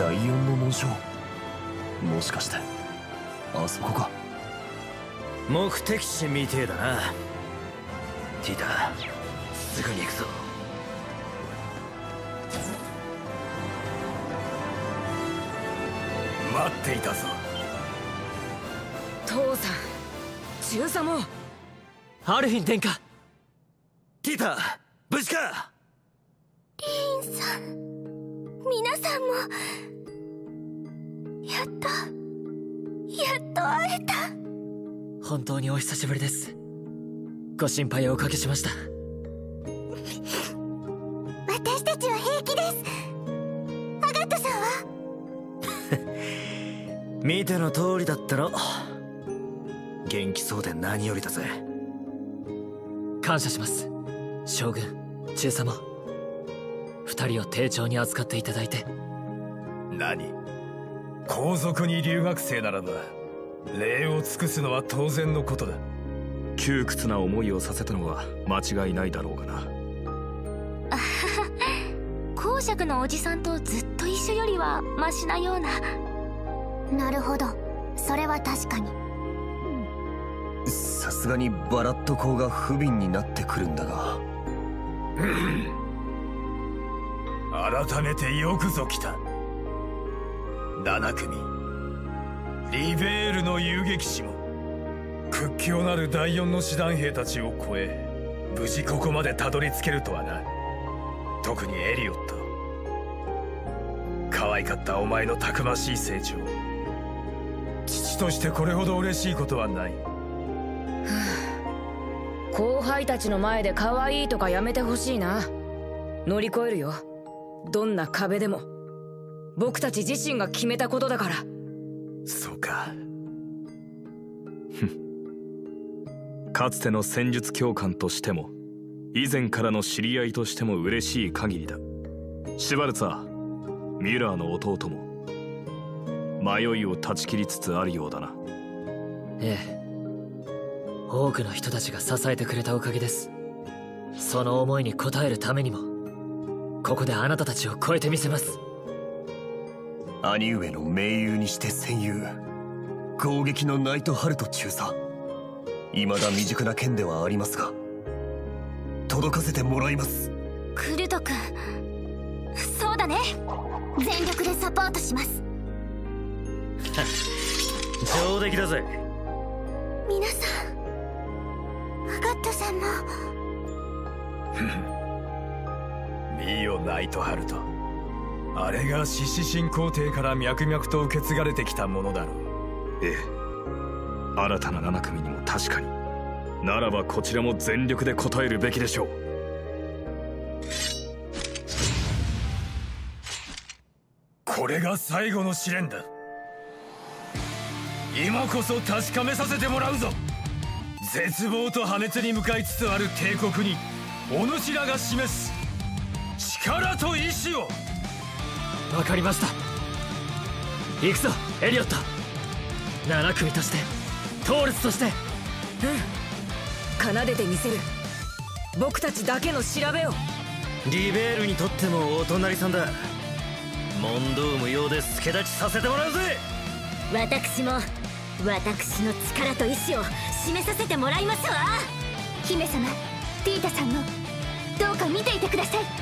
第四の紋章、もしかしてあそこか。 目的地みてえだな。ティタ、すぐに行くぞ。待っていたぞ。 父さん、中佐もアルフィン殿下。 ティタ、無事か。 リーンさん、皆さんもやっと会えた。 本当にお久しぶりです。ご心配をおかけしました。 私たちは平気です。アガットさんは見ての通りだったろ。元気そうで何よりだぜ。 感謝します、将軍、中佐も。二人を丁重に扱っていただいて。 何、皇族に留学生ならば礼を尽くすのは当然のことだ。 窮屈な思いをさせたのは間違いないだろうがな。 あはは、公爵のおじさんとずっと一緒よりはマシなような。なるほど、それは確かに。 さすがにバラット公が不憫になってくるんだが。 改めてよくぞ来た。7組、リベールの遊撃士も屈強なる第4の師団兵たちを超え、無事ここまでたどり着けるとはな。特にエリオット、可愛かったお前のたくましい成長。父としてこれほど嬉しいことはない。 後輩たちの前で可愛いとかやめてほしいな。乗り越えるよ、どんな壁でも。僕たち自身が決めたことだから。 そうか。 かつての戦術教官としても以前からの知り合いとしても嬉しい限りだ。シュバルツァー、ミュラーの弟も迷いを断ち切りつつあるようだな。 ええ、多くの人たちが支えてくれたおかげです。その思いに応えるためにもここであなたたちを超えてみせます。 兄上の盟友にして戦友、攻撃のナイトハルト中佐、未だ未熟な剣ではありますが届かせてもらいます。 クルト君、そうだね、全力でサポートします。 上出来だぜ。 皆さん、アガットさんも。 見よナイトハルト、あれが獅子神皇帝から脈々と受け継がれてきたものだろう。 ええ、新たな7組にも確かに。ならばこちらも全力で応えるべきでしょう。 これが最後の試練だ。今こそ確かめさせてもらうぞ。絶望と破滅に向かいつつある帝国にお主らが示す力と意志を。 わかりました。行くぞエリオット。7組として、トールスとして、奏でてみせる僕たちだけの調べを。 リベールにとってもお隣さんだ。問答無用で助太刀させてもらうぜ。 私も私の力と意志を示させてもらいますわ。姫様、ティータさんもどうか見ていてください。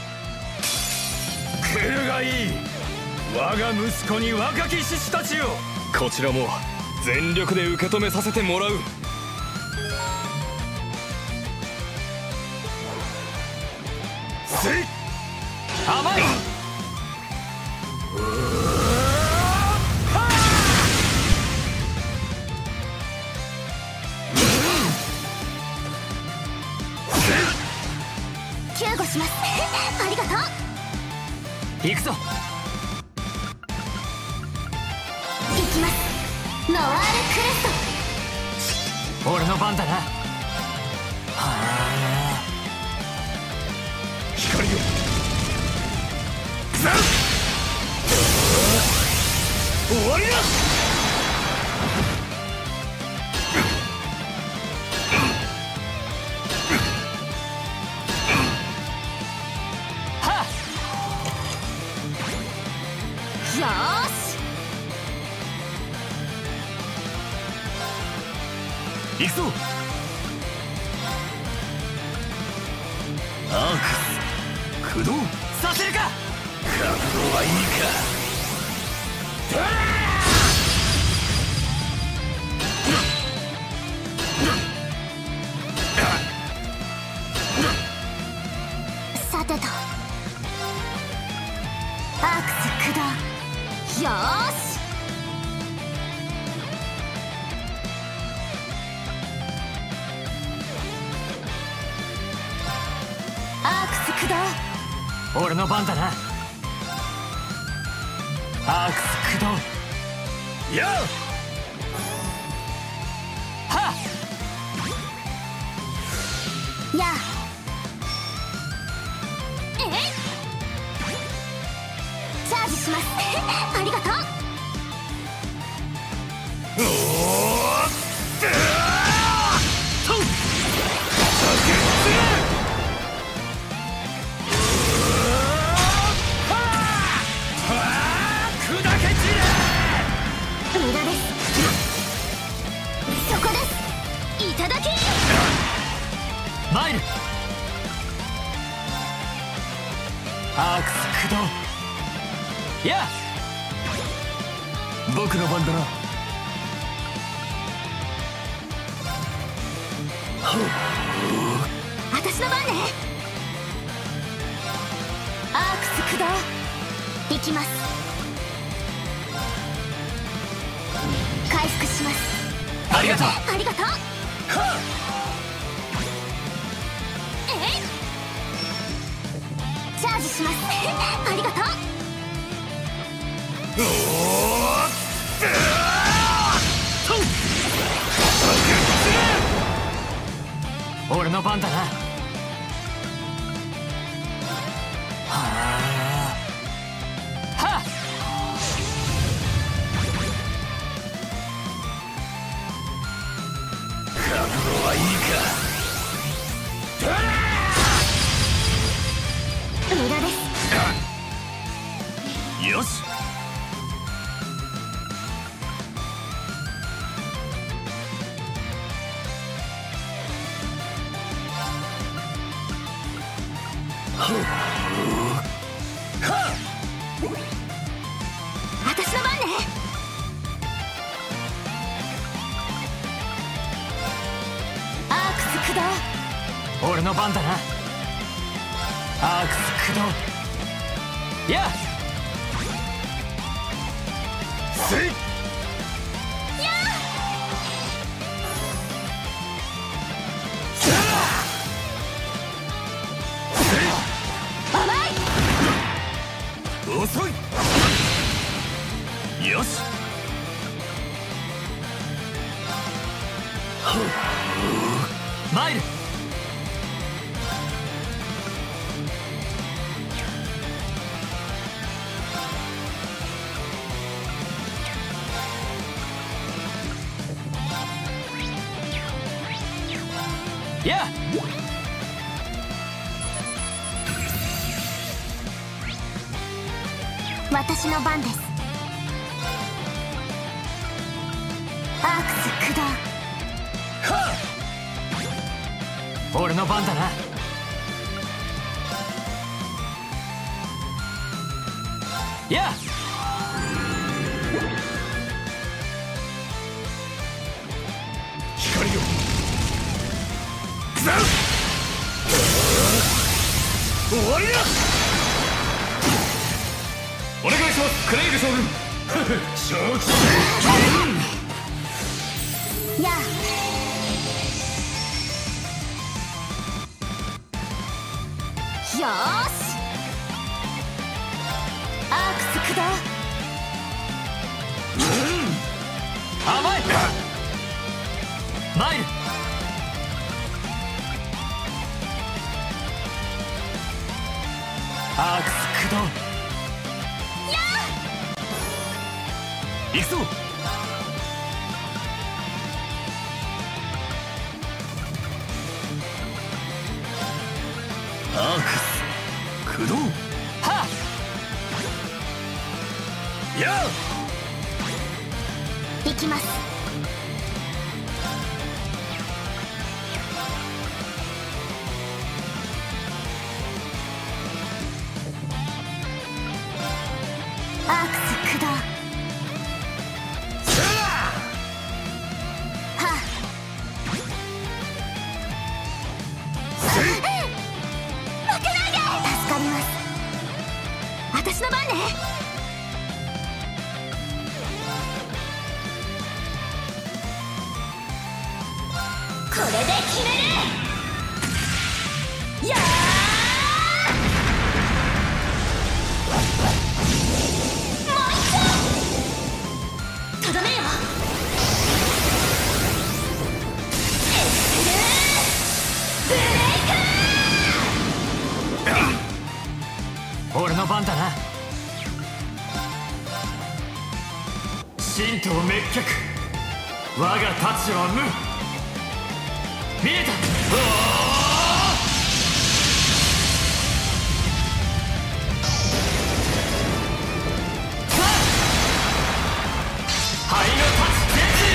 来るがいい、我が息子に若き獅子たちよ。 こちらも全力で受け止めさせてもらう。 せい、 甘い。 救護します。ありがとう。 行くぞ。 行きます。ノワールクレスト。 俺の番だな。 光よ、終わりだ。 やよーし行くぞ。アークス駆動させるか。 覚悟はいいさてとアークス駆動よーしアークス駆動俺の番だな。アークス駆動。 やはっやあチャージしますありがとう無駄ですそこですいただきマイル。アークス駆動。や僕の番だな。 私の番ね。アークス駆動行きます。回復します。 ありがとう。 ありがとうチャージしますありがとう俺の番だな。はあはっ覚悟はいい無駄ですよし。 私の番ね。アークス駆動俺の番だな。アークス駆動。やせい遅い。よし。 マイル。や私の番です。アークス駆動俺の番だな。や光よ終わりだ。お願いしますクレイグ将軍承知やあよーしアークス駆動甘い。マイル。アークス駆動。 行くぞ。アークス駆動。 はっや行きます。アークス駆動。私の番ね。これで決める。やもう一丁とどめよ。エクセルブレイク。 俺の番だな。神道滅却、我が太刀は無。見えた。灰の太刀決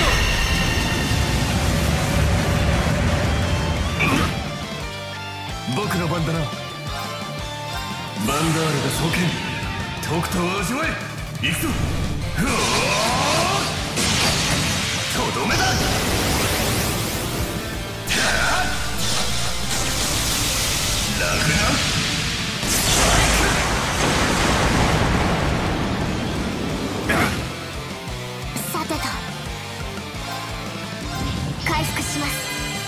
意を。僕の番だな。バンダールが創建、とくと味わえ。行くぞ。とどめだ。ラグナさてと回復します。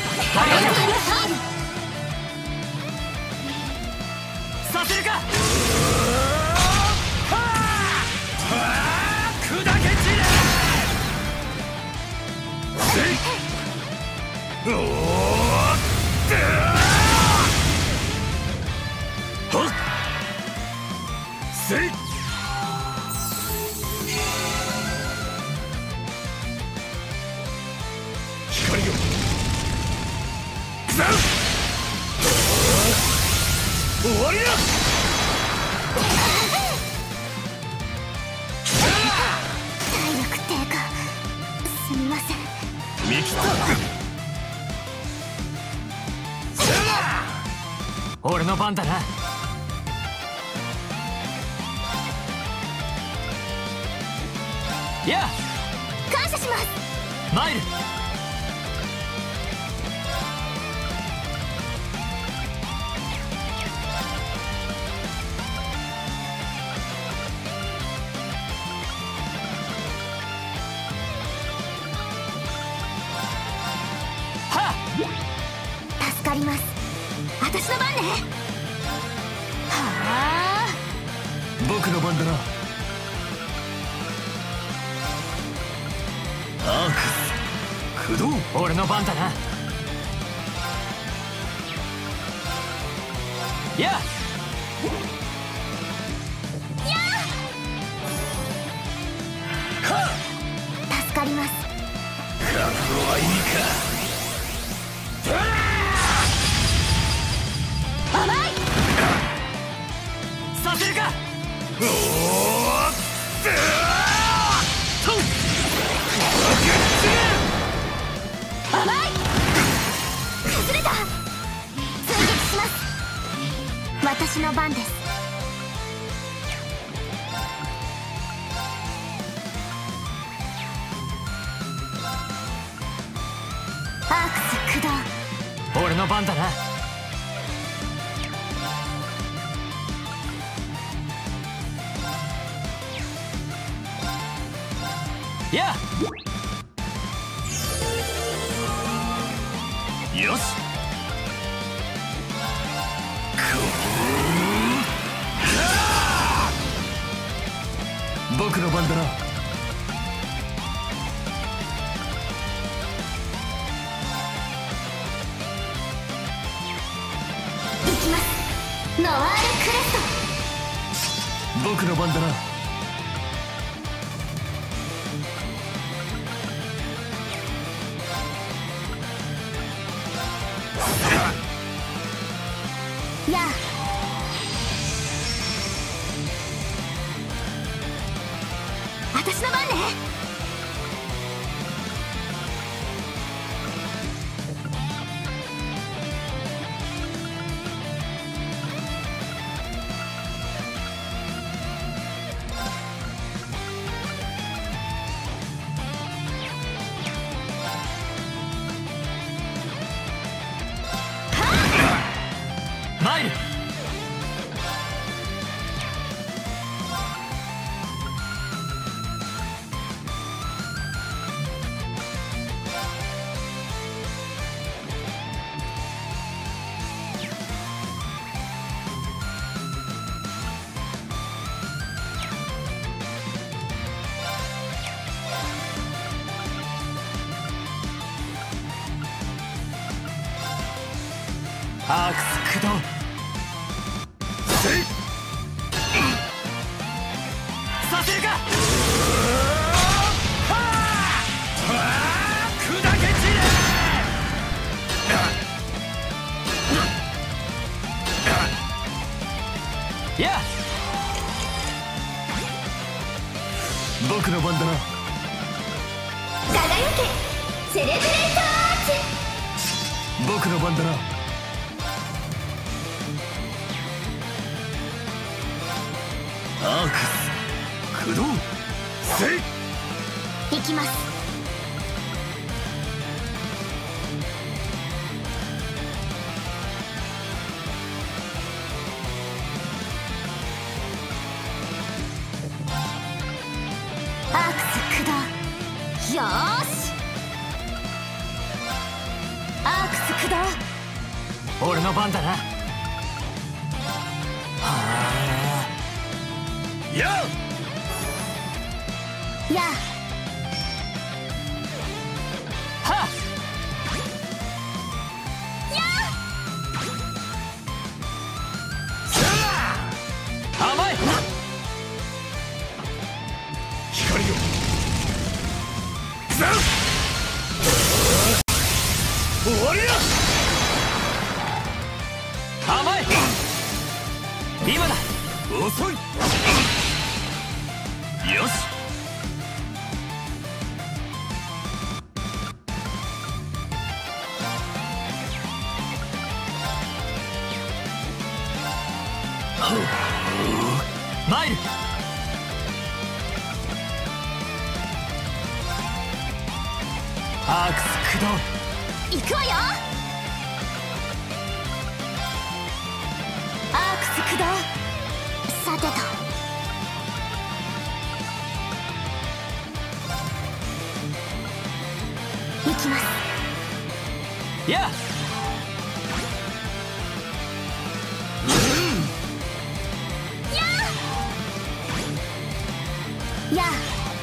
させるか。 砕け散れ。 光よ。終わりだ。 体力低下、すみません。 見切った。 俺の番だな。やあ、 感謝します。 マイル。 助かります。私の番ね。はあ。 僕の番だな。アークス駆動。 俺の番だな。やあ。 助かります。 覚悟はいいか。 甘い。 させるか。 甘い。崩れた。追撃します。私の番です。アークス駆動。 俺の番だな。やあ。 よし。僕の番だな。 行きます。ノワールクレスト。 僕の番だな。 やあ。 私の番ね。 参る。アークス駆動。させるか。 砕け散れ。 やあ、 僕の番だな。 輝けセレブレーターアーチ。 僕の番だな。アークス駆動。せい。 行きます。アークス駆動。よーし。アークス駆動。 俺の番だな。 ややあ。 はあ、甘い。 光よ。終わりだ。 甘い。今だ。 遅い。よし。 参る。アークス駆動。 行くわよ。アークス駆動。さてと。行きます。 やあ、 やあ。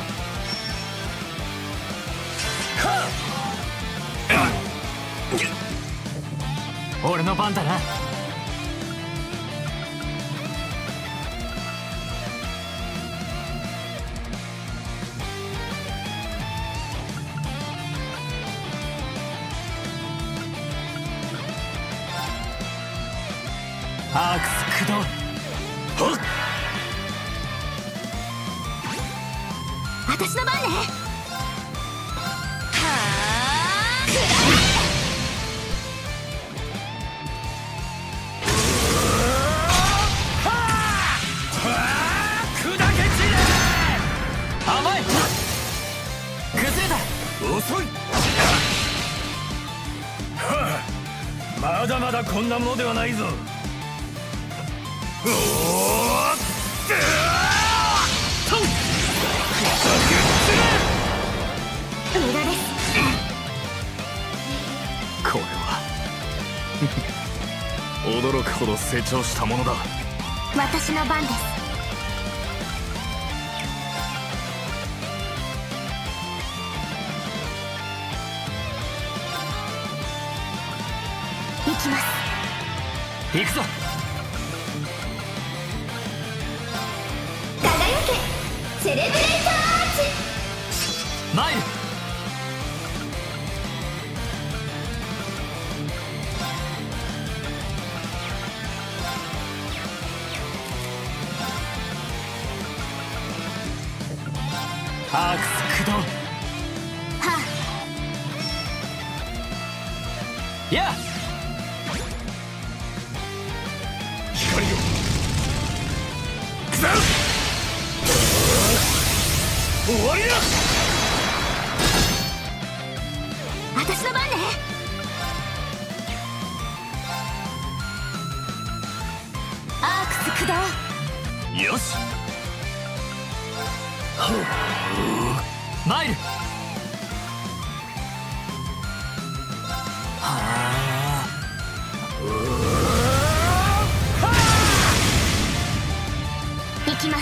俺の番だな。アークス駆動。 はっ。 私の番ね。はあ。 砕け散れ。 甘い。崩れた。 遅い。まだまだこんなものではないぞ。おーっ無駄です。 これは驚くほど成長したものだ。 私の番です。行きます。 行くぞ。 輝けセレブレーターアーチ。 参る。 アークス駆動。はあ。やあ。 光よザウ終わりだ。 私の番ね。アークス駆動。 よし。 マイル。はあ。 行きます。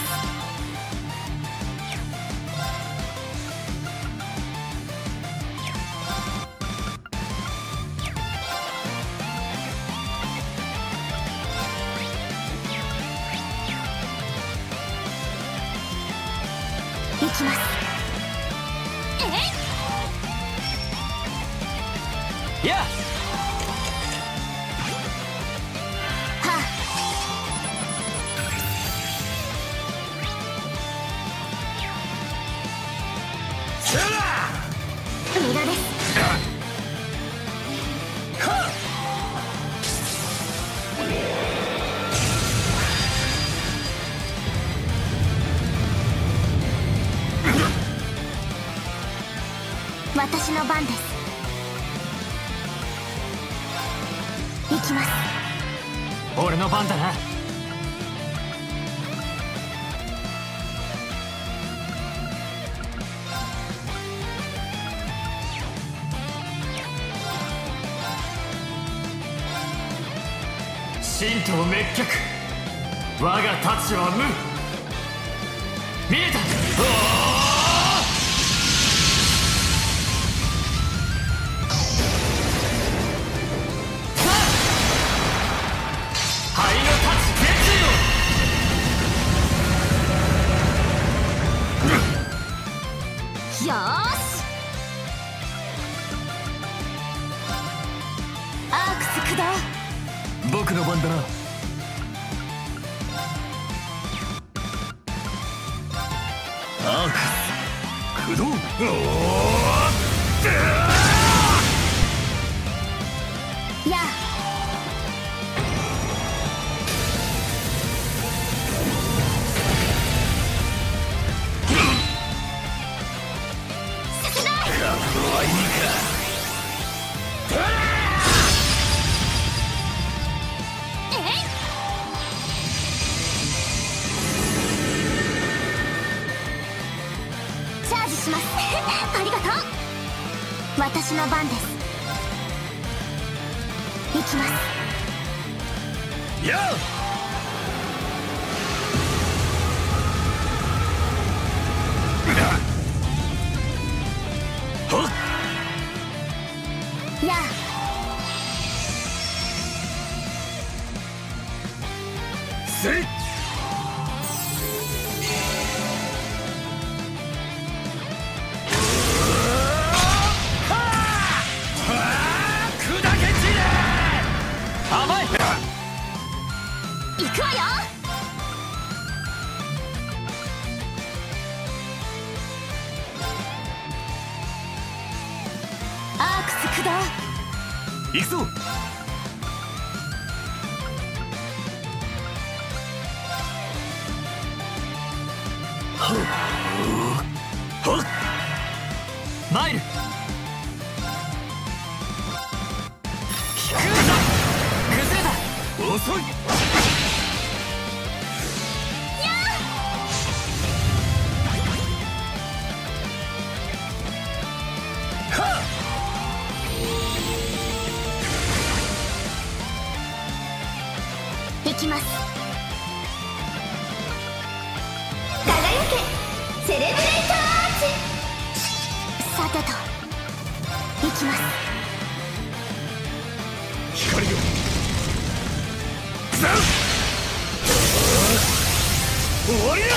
行きます。 やあ。 はあ。無駄です。私の番です。行きます。 俺の番だな。神道滅却、我が太刀は無。見えた。 よーし。アークス駆動。 僕の番だな。アークス駆動。 やあ。チャージします。ありがとう。私の番です。行きます。 やあ。 やあ。 せい。 甘い。 行くわよ。アークス駆動。 行くぞ。 マイル。崩れた。 遅い。 行きます。輝けセレブレイトアーチ。さてと行きます。 光よザウ終わりだ。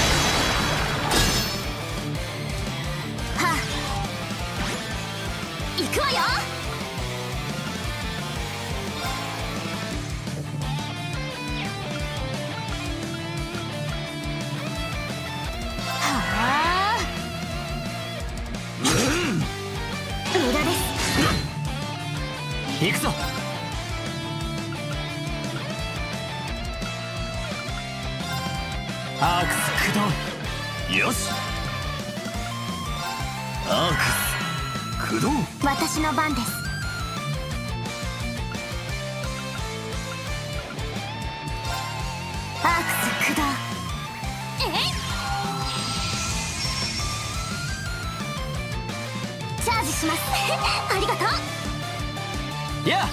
はあ。行くわよ。はあ。 行くぞ。アークス駆動。 よし。アークス駆動。 私の番です。アークス駆動。チャージしますありがとう。 やあ、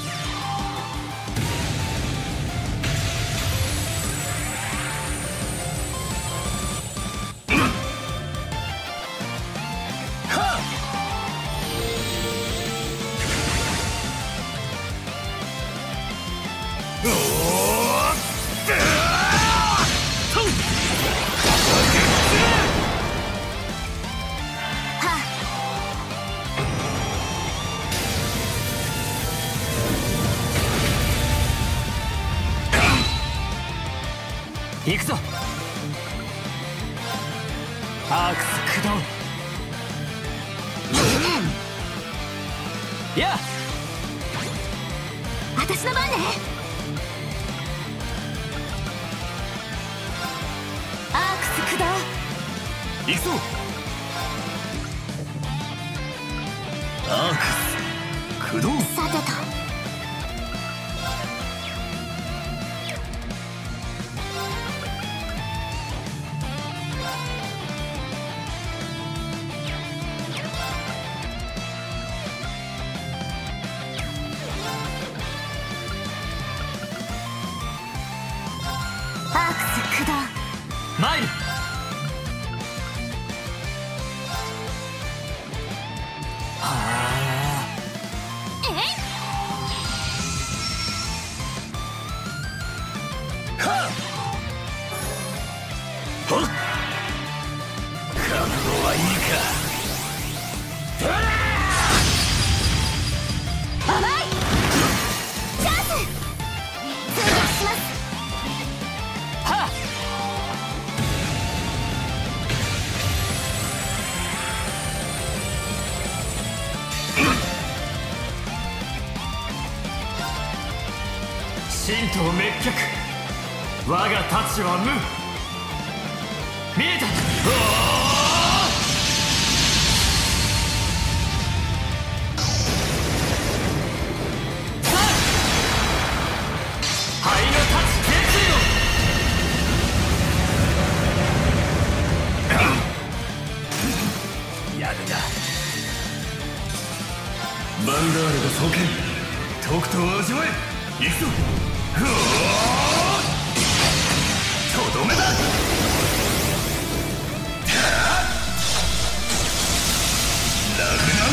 行くぞ。アークス駆動。やあ、 私の番ね。アークス駆動。 行くぞ。アークス駆動。 さてと。アークス駆動。 マイル。はあ、 はっ、覚悟はいいか。 甘いチャンス。追撃します。 はあ、神道滅却、我が太刀は無。見えた。灰の太刀決意を。やるな。 ヴァンガールが創建、とくと味わえ。行くぞ。とどめだ。ラグナ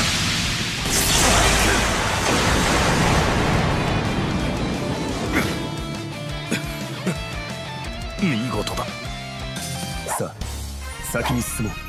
見事だ。さあ、先に進もう。